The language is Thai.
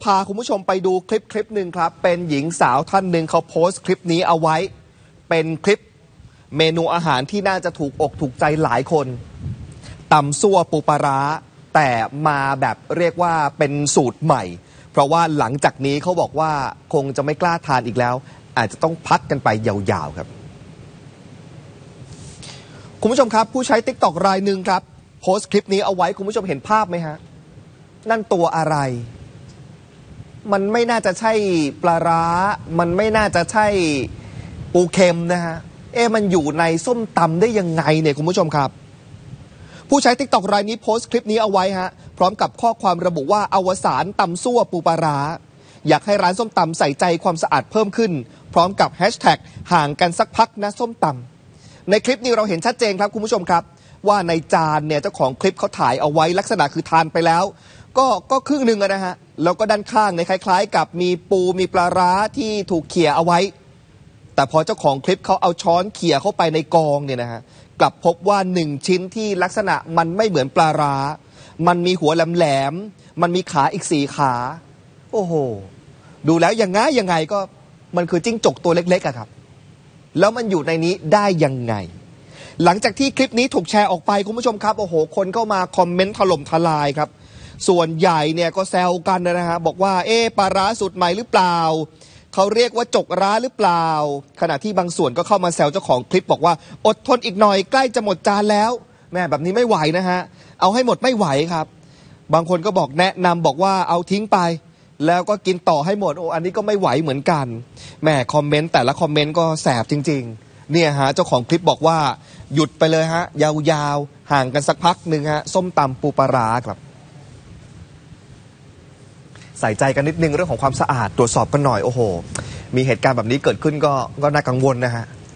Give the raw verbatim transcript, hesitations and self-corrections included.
พาคุณผู้ชมไปดูคลิปคลิปหนึ่งครับเป็นหญิงสาวท่านหนึ่งเขาโพสต์คลิปนี้เอาไว้เป็นคลิปเมนูอาหารที่น่าจะถูกอกถูกใจหลายคนตำซั่วปูปลาร้าแต่มาแบบเรียกว่าเป็นสูตรใหม่เพราะว่าหลังจากนี้เขาบอกว่าคงจะไม่กล้าทานอีกแล้วอาจจะต้องพักกันไปยาวๆครับคุณผู้ชมครับผู้ใช้ ติ๊กต็อก รายหนึ่งครับโพสต์คลิปนี้เอาไว้คุณผู้ชมเห็นภาพไหมฮะนั่นตัวอะไรมันไม่น่าจะใช่ปลาร้ามันไม่น่าจะใช่ปูเค็มนะฮะเอ๊ะมันอยู่ในส้มตำได้ยังไงเนี่ยคุณผู้ชมครับผู้ใช้ ติ๊กต็อก รายนี้โพสต์คลิปนี้เอาไว้ฮะพร้อมกับข้อความระบุว่าอวสานตำซั่วปูปลาร้าอยากให้ร้านส้มตำใส่ใจความสะอาดเพิ่มขึ้นพร้อมกับแฮชแท็กห่างกันสักพักนะส้มตำในคลิปนี้เราเห็นชัดเจนครับคุณผู้ชมครับว่าในจานเนี่ยเจ้าของคลิปเขาถ่ายเอาไว้ลักษณะคือทานไปแล้วก็ก็ครึ่งหนึ่งนะฮะแล้วก็ด้านข้างในคล้ายๆกับมีปูมีปลาร้าที่ถูกเขี่ยเอาไว้แต่พอเจ้าของคลิปเขาเอาช้อนเขี่ยเข้าไปในกองเนี่ยนะฮะกลับพบว่าหนึ่งชิ้นที่ลักษณะมันไม่เหมือนปลาร้ามันมีหัวแหลมๆมันมีขาอีกสี่ขาโอ้โหดูแล้วยังไงยังไงก็มันคือจิ้งจกตัวเล็กๆอะครับแล้วมันอยู่ในนี้ได้ยังไงหลังจากที่คลิปนี้ถูกแชร์ออกไปคุณผู้ชมครับโอ้โหคนเข้ามาคอมเมนต์ถล่มทลายครับส่วนใหญ่เนี่ยก็แซวกันนะฮะบอกว่าเอ๊ะปลาร้าสูตรใหม่หรือเปล่าเขาเรียกว่าจกร้าหรือเปล่าขณะที่บางส่วนก็เข้ามาแซวเจ้าของคลิปบอกว่าอดทนอีกหน่อยใกล้จะหมดจานแล้วแม่แบบนี้ไม่ไหวนะฮะเอาให้หมดไม่ไหวครับบางคนก็บอกแนะนำบอกว่าเอาทิ้งไปแล้วก็กินต่อให้หมดโอ้อันนี้ก็ไม่ไหวเหมือนกันแม่คอมเมนต์แต่ละคอมเมนต์ก็แสบจริงๆเนี่ยฮะเจ้าของคลิปบอกว่าหยุดไปเลยฮะยาวๆห่างกันสักพักหนึ่งฮะส้มตำปูปลาร้าครับใส่ใจกันนิดนึงเรื่องของความสะอาดตรวจสอบกันหน่อยโอ้โหมีเหตุการณ์แบบนี้เกิดขึ้นก็ก็น่ากังวลนะฮะ